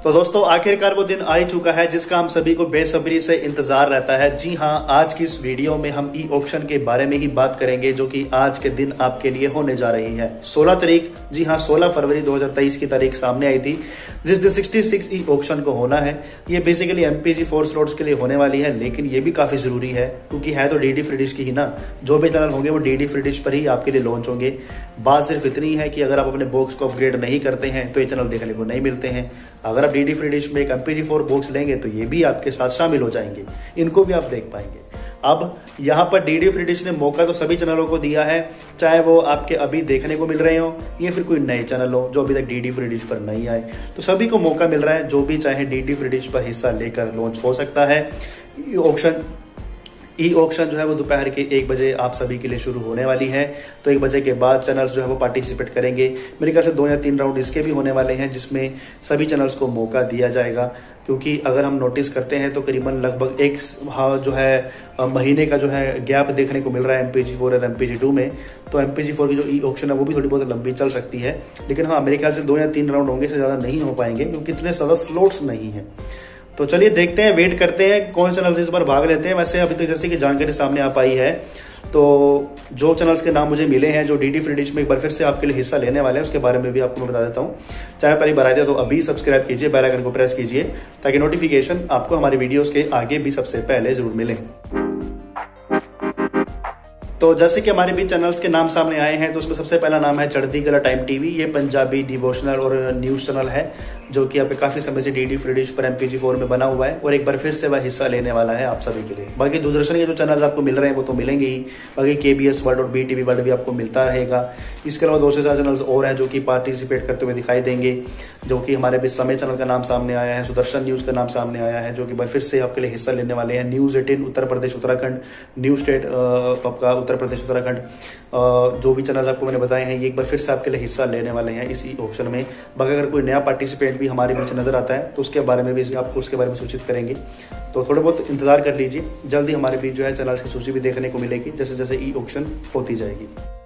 तो दोस्तों आखिरकार वो दिन आ ही चुका है जिसका हम सभी को बेसब्री से इंतजार रहता है। जी हाँ, आज की इस वीडियो में हम ई ऑक्शन के बारे में ही बात करेंगे जो कि आज के दिन आपके लिए होने जा रही है 16 तारीख। जी हाँ, 16 फरवरी 2023 की तारीख सामने आई थी जिस दिन 66 ई ऑक्शन को होना है। ये बेसिकली MPG4 स्लॉट्स के लिए होने वाली है, लेकिन ये भी काफी जरूरी है क्योंकि है तो डीडी फ्री डिश की ही ना। जो भी चैनल होंगे वो डीडी फ्री डिश पर ही आपके लिए लॉन्च होंगे। बात सिर्फ इतनी है कि अगर आप अपने बॉक्स को अपग्रेड नहीं करते हैं तो ये चैनल देखने को नहीं मिलते हैं। अगर आप डीडी फ्री डिश में एक MPG4 बॉक्स लेंगे तो ये भी आपके साथ शामिल हो जाएंगे, इनको भी आप देख पाएंगे। अब यहाँ पर डीडी फ्री डिश ने मौका तो सभी चैनलों को दिया है, चाहे वो आपके अभी देखने को मिल रहे हो या फिर कोई नए चैनल हो जो अभी तक डीडी फ्री डिश पर नहीं आए, तो सभी को मौका मिल रहा है। जो भी चाहे डीडी फ्री डिश पर हिस्सा लेकर लॉन्च हो सकता है। ई ऑक्शन जो है वो दोपहर के 1 बजे आप सभी के लिए शुरू होने वाली है। तो 1 बजे के बाद चैनल्स जो है वो पार्टिसिपेट करेंगे। मेरे ख्याल से 2 या 3 राउंड इसके भी होने वाले हैं जिसमें सभी चैनल्स को मौका दिया जाएगा। क्योंकि अगर हम नोटिस करते हैं तो करीबन लगभग एक जो है महीने का जो है गैप देखने को मिल रहा है MPG4 और MPG2 में। तो MPG4 की जो ई ऑक्शन है वो भी थोड़ी बहुत लंबी चल सकती है, लेकिन हाँ मेरे ख्याल से 2 या 3 राउंड होंगे, से ज्यादा नहीं हो पाएंगे क्योंकि इतने ज्यादा स्लॉट्स नहीं है। तो चलिए देखते हैं, वेट करते हैं कौन चैनल्स इस बार भाग लेते हैं। वैसे अभी तक जैसे कि जानकारी सामने आ पाई है तो जो चैनल्स के नाम मुझे मिले हैं जो डीडी फ्री डिश में एक बार फिर से आपके लिए हिस्सा लेने वाले हैं उसके बारे में भी आपको मैं बता देता हूँ। चाहे पहली बार आए थे तो अभी सब्सक्राइब कीजिए, बेल आइकन को प्रेस कीजिए ताकि नोटिफिकेशन आपको हमारे वीडियोस के आगे भी सबसे पहले जरूर मिले। तो जैसे कि हमारे भी चैनल्स के नाम सामने आए हैं तो उसमें सबसे पहला नाम है चढ़ती कला टाइम टीवी। ये पंजाबी डिवोशनल और न्यूज चैनल है जो कि आपके काफी समय से डीडी फ्री डिश पर MPG4 में बना हुआ है और एक बार फिर से वह हिस्सा लेने वाला है आप सभी के लिए। बाकी दूरदर्शन के जो चैनल्स आपको मिल रहे हैं वो तो मिलेंगे ही, बाकी KBS वर्ल्ड और BTV वर्ल्ड भी आपको मिलता रहेगा। इसके अलावा 2 से 4 चैनल्स और हैं जो कि पार्टिसिपेट करते हुए दिखाई देंगे, जो कि हमारे भी समय चैनल का नाम सामने आया है, सुदर्शन न्यूज का नाम सामने आया है जो कि बार फिर से आपके लिए हिस्सा लेने वाले हैं। News 18 Uttar Pradesh Uttarakhand, news state आपका उत्तर प्रदेश उत्तराखंड, जो भी चैनल आपको मैंने बताए हैं ये एक बार फिर से आपके लिए हिस्सा लेने वाले हैं इस ऑक्शन में। बाकी अगर कोई नया पार्टिसिपेंट भी हमारे बीच नजर आता है तो उसके बारे में भी आपको उसके बारे में सूचित करेंगे। तो थोड़े बहुत इंतजार कर लीजिए, जल्दी हमारे बीच जो है चैनल्स की सूची भी देखने को मिलेगी जैसे जैसे ई ऑक्शन होती जाएगी।